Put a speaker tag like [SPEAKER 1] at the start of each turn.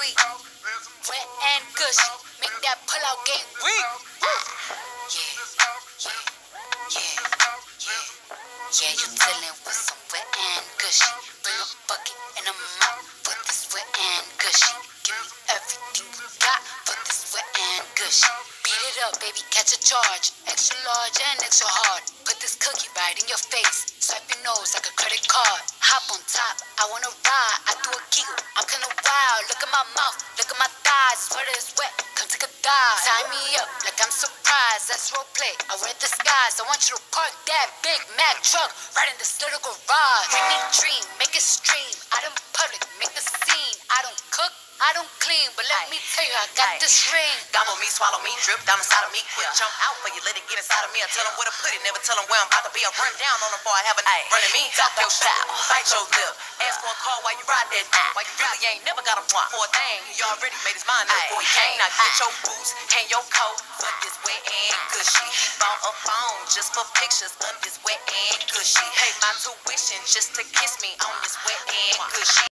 [SPEAKER 1] weak. Wet and gushy, make that pull-out game weak. Yeah, you dealing with some wet and gushy. Bring a bucket and a mop for this wet and gushy. Give me everything you got for this wet and gushy. Beat it up, baby, catch a charge. Extra large and extra hard. Put this cookie right in your face. Swipe your nose like a credit card. Hop on top, I wanna ride. I do a giggle, I'm kinda wild. Look at my mouth, look at my thighs. Sweater is wet, come take a dive. Tie me up like I'm surprised. That's role play, I wear disguise. I want you to park that Big Mac truck right in this little garage. Bring me dream, make it stream. Out in public, make the scene. I don't cook, I don't clean, but let me tell you, I got this ring.
[SPEAKER 2] Gobble me, swallow me, drip down inside of me. Quick jump out, but you let it get inside of me. I tell them where to put it, never tell them where I'm about to be. I run down on them before I have a running me. Talk your style, bite your lip. Ask for a call while you ride that dick. Why you really ain't never got a want for a thing. He already made his mind up before he came. Now get your boots, hang your coat for this wet and gushy. He bought a phone just for pictures of this wet and gushy. Pay my tuition just to kiss me on this wet and gushy.